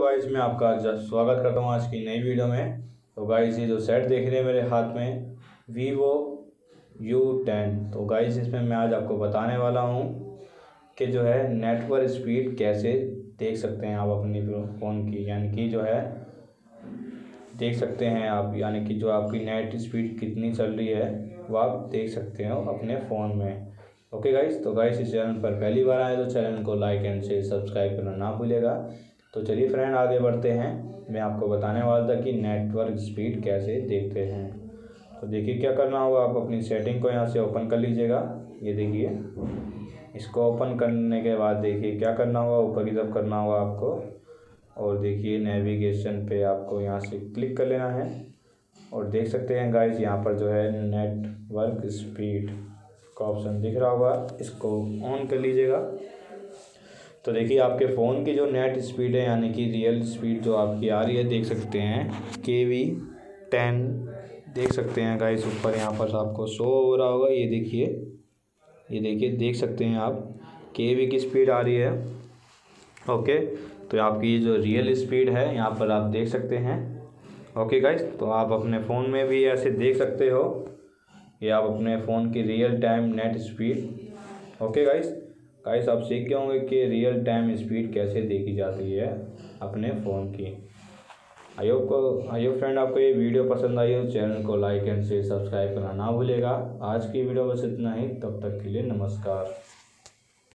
Guys, मैं आपका स्वागत करता हूँ आज की नई वीडियो में। तो गाइस, ये जो सेट देख रहे हैं मेरे हाथ में, Vivo U10। तो गाइस, इसमें मैं आज आपको बताने वाला हूँ कि जो है नेटवर्क स्पीड कैसे देख सकते हैं आप अपनी फ़ोन की, यानी कि जो है देख सकते हैं आप, यानी कि जो आपकी नेट स्पीड कितनी चल रही है वो आप देख सकते हो अपने फ़ोन में। ओके गाइस, तो गाइस इस चैनल पर पहली बार आए तो चैनल को लाइक एंड शेयर सब्सक्राइब करना ना भूलिएगा। तो चलिए फ्रेंड, आगे बढ़ते हैं। मैं आपको बताने वाला था कि नेटवर्क स्पीड कैसे देखते हैं। तो देखिए क्या करना होगा, आप अपनी सेटिंग को यहाँ से ओपन कर लीजिएगा। ये देखिए, इसको ओपन करने के बाद देखिए क्या करना होगा, ऊपर की तरफ करना होगा आपको, और देखिए नेविगेशन पे आपको यहाँ से क्लिक कर लेना है। और देख सकते हैं गाइस, यहाँ पर जो है नेटवर्क स्पीड का ऑप्शन दिख रहा होगा, इसको ऑन कर लीजिएगा। तो देखिए आपके फ़ोन की जो नेट स्पीड है, यानी कि रियल स्पीड जो आपकी आ रही है, देख सकते हैं KV10 देख सकते हैं गाइस, ऊपर यहाँ पर आपको शो हो रहा होगा। ये देखिए, ये देखिए, देख सकते हैं आप KV की स्पीड आ रही है। ओके, तो आपकी जो रियल स्पीड है यहाँ पर आप देख सकते हैं। ओके गाइस, तो आप अपने फ़ोन में भी ऐसे देख सकते हो, ये आप अपने फ़ोन की real time net speed. Okay guys, आप सीख गए होंगे कि रियल टाइम स्पीड कैसे देखी जाती है अपने फ़ोन की। आई होप फ्रेंड आपको ये वीडियो पसंद आई हो। चैनल को लाइक एंड शेयर सब्सक्राइब करना ना भूलिएगा। आज की वीडियो बस इतना ही, तब तक के लिए नमस्कार।